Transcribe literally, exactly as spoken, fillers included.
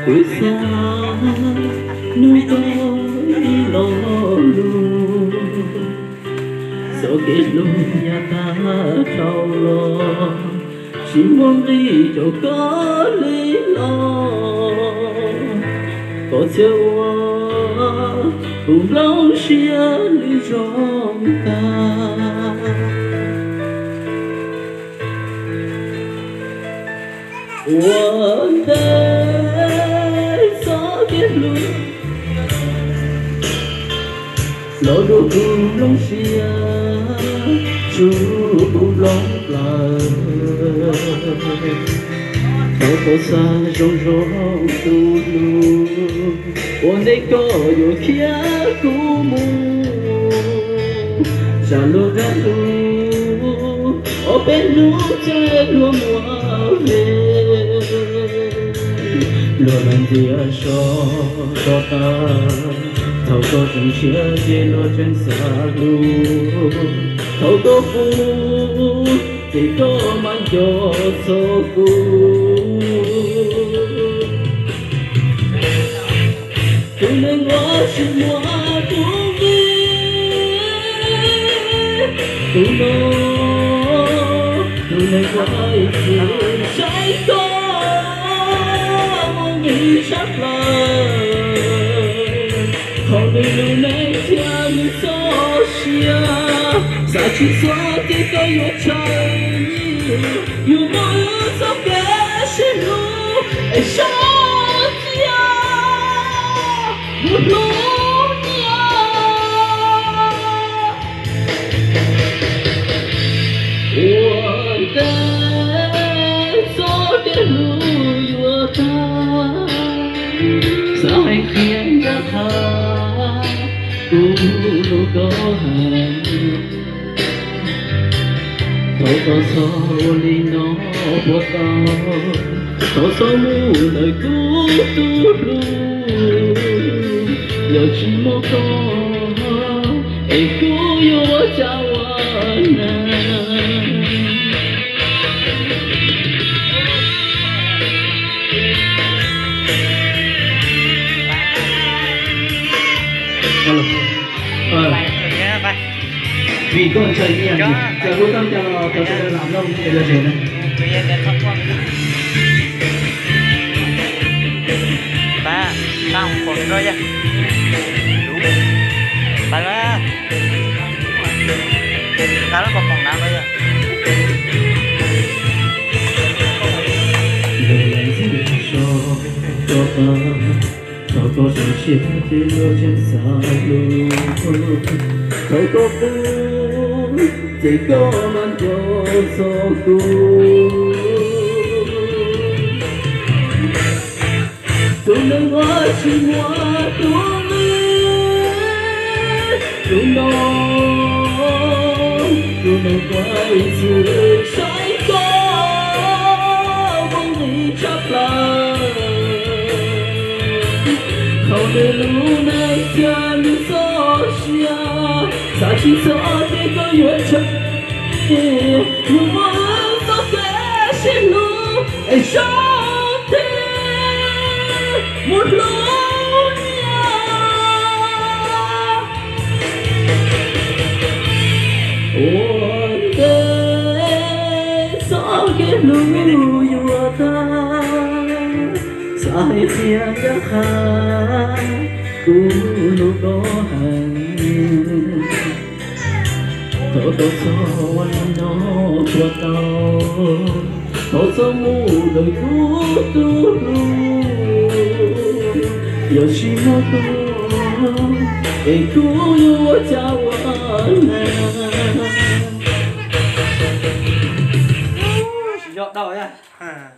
cuối xa nuôi tôi lo luôn số kết luôn nhà ta trao lo chỉ muốn đi cho có lý lo có chiều cùng lâu chia lý rong ta我的所结论，老路不拢是啊，处不拢来，我多山中中路路，我那个有天古木，山路的路，我边路在落寞里。路人dia so so ta thâu có chân chia chia lo chân xa lu thâu có phu chỉ có mang cho số cu tu nên ngó xin mua tu vi tu nó tu nên quay sự trái có sắp lời không đi lưu lấy theo như gió xia xa chỉ xóa tí có yếu trời dù mỗi gió kẻ xin lũ ai xa chia một lũ nhớ buồn tên gió đến lũ yêu ta sai khiến ra thà tu lu có hàng thấu có sao li nó bỏ tao thấu sao mu lời cứu tu lu giờ chỉ mong có ai cứu yêu chào anh vì con chơi như vậy, giờ cô tâm cho tôi sẽ làm đâu để là chuyện này. Ta, tao còn rồi nha. Ta là, ta nó còn còn nào đây à? Thâu có chân chia chia lo chân xa lu thâu có phu chỉ có mang cho số cu tu nên hóa chỉ hóa tu lý tu nó tu nên quay sự trái có mong đi chấp lại không để lũ này cha lưu gió xia xa chỉ gió để có duyên chân dù mỗi gió kẻ xin lũ ai sống thế một lũ nhớ ôn đê gió kẻ lũ yêu ta sai chia ra khá cũ nó có hàng thổ tổ cho anh nó qua tao thổ cho mu đời cũ tu lu giờ chỉ mong có để cũ yêu chào anh giọt đầu nha.